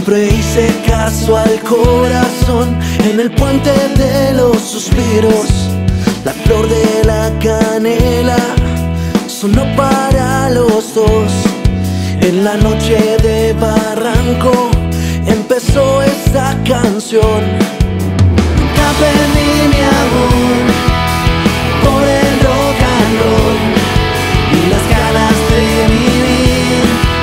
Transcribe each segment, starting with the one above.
Siempre hice caso al corazón en el puente de los suspiros. La flor de la canela sonó para los dos. En la noche de Barranco empezó esta canción. Nunca perdí mi amor por el rock and roll y las ganas de vivir.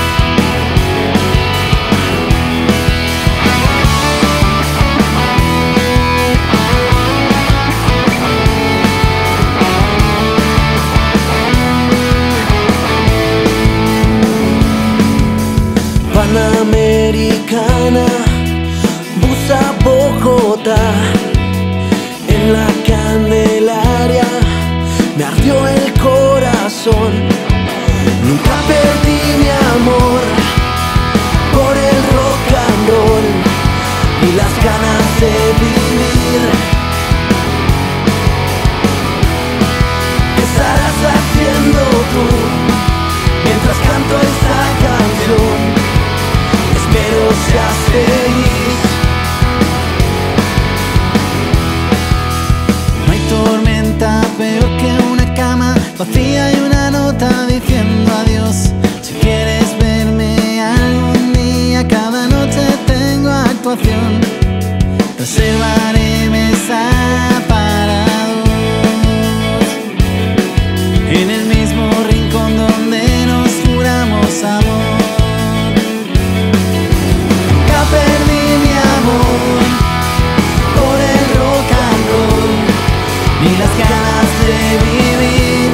Panamericana, bus a Bogotá. En la Candelaria me ardió el corazón. Nunca perdí mi amor por el rock and roll y las ganas de vivir. ¿Qué estarás haciendo tú mientras canto esta canción? Espero seas feliz. No hay tormenta peor que una cama vacía y una nota diciendo adiós. Si quieres verme algún día, cada noche tengo actuación. Reservaré mesa para dos en el mismo rincón donde nos juramos amor. Perdí mi amor por el rock and roll y las ganas de vivir.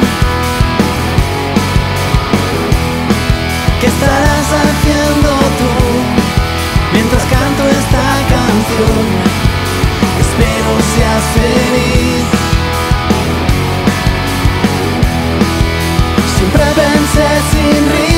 ¿Qué estarás haciendo tú mientras canto esta canción? Espero seas feliz. Siempre pensé sin ritmo